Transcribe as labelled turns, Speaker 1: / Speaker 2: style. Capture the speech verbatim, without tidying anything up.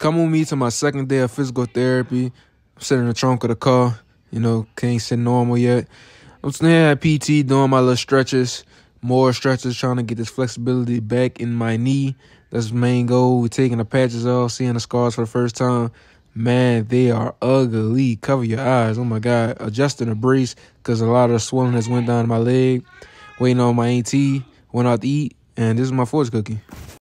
Speaker 1: Come with me to my second day of physical therapy. I'm sitting in the trunk of the car. You know, can't sit normal yet. I'm sitting here at P T doing my little stretches, more stretches, trying to get this flexibility back in my knee. That's the main goal. We're taking the patches off, seeing the scars for the first time. Man, they are ugly. Cover your eyes. Oh, my God. Adjusting a brace because a lot of the swelling has went down my leg. Waiting on my A T. Went out to eat. And this is my fortune cookie.